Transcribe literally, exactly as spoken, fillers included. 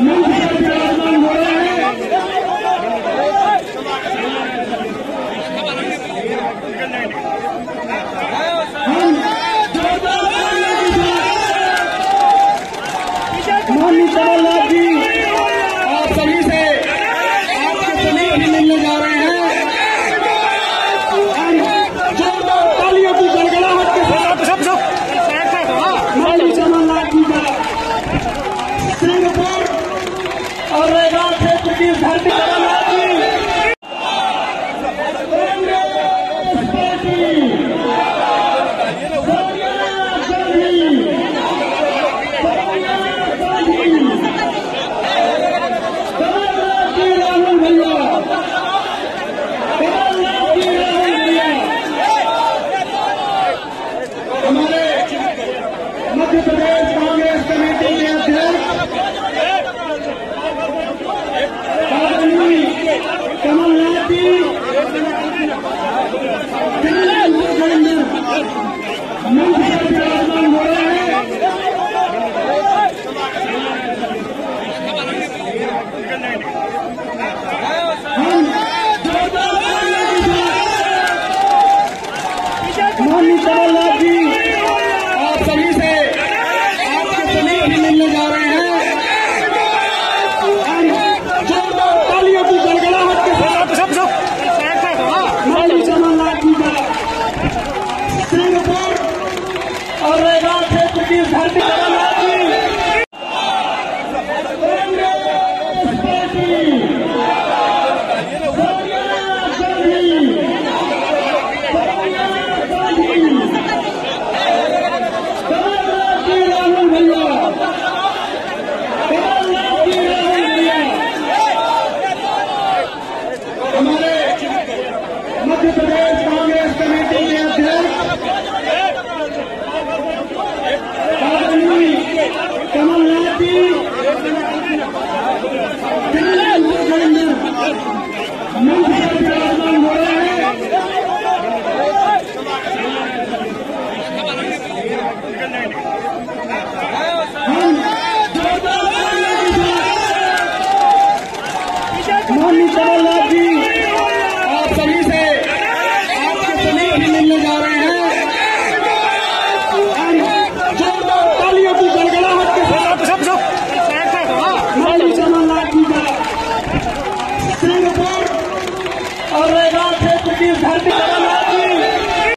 माननीय कमलनाथ जी आप सभी से आपके सभी अभी मिलने जा रहे हैं। जोरदार तालियों की गड़गड़ाहट के साथ माननीय कमलनाथ जी का सिंहपुर और रेगा क्षेत्र की धरती कमलनाथ जी मध्य प्रदेश कांग्रेस कमेटी के अध्यक्ष कमलनाथ जी मंच पर विराजमान हो रहे हैं। हम जोरदार तालियों के साथ माननीय कमलनाथ जी आप सभी से आपके सभी अभी मिलने जा रहे हैं। जोरदार तालियों की गड़गड़ाहट के साथ माननीय कमलनाथ जी का सिंहपुर और रेगा क्षेत्र की धरती